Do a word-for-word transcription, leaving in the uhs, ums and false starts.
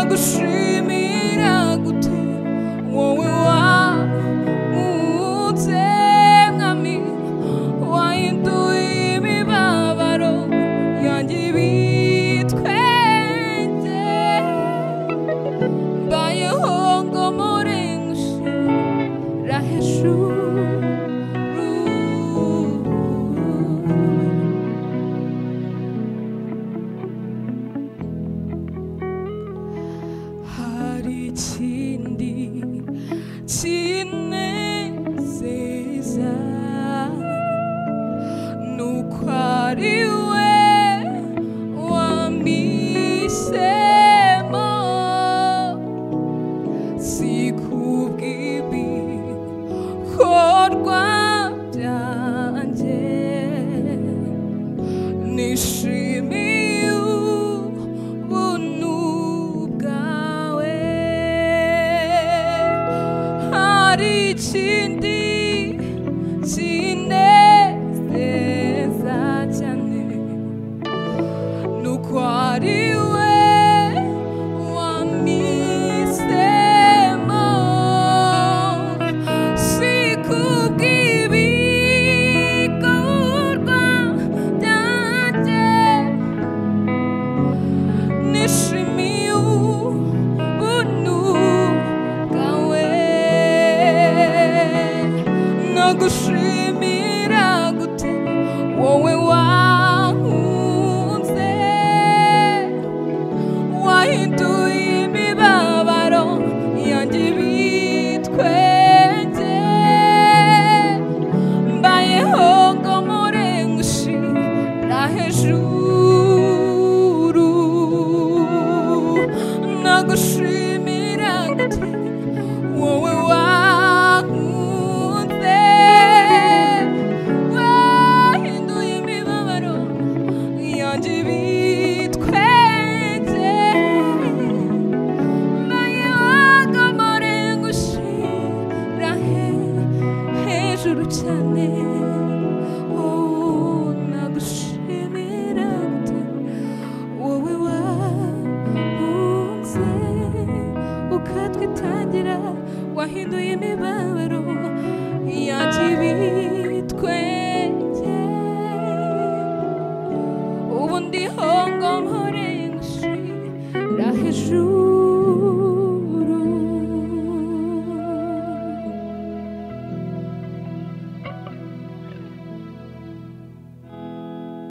nagushimira gute wowe wamutse mwami wahinduye imibabaro yanjye ibitwenge mbayeho ngo murengushira hejuru ikindi kinezeza nuko ari we wampisemo si kubw'ibikorwa byanjye nishimiye ubuntu ikindi kinezeza cyane nuko ari we wampisemo si kubw'ibikorwa byanjye nishimiye ubuntu nagushimira gute wowe wankunze wahinduye imibabaro yanjye ibitwenge mbayeho ngo murengushira hejuru nagushimira gute wowe cyane oh nagushimira gute wowe wankunze ukatwitangira wahinduye imibabaro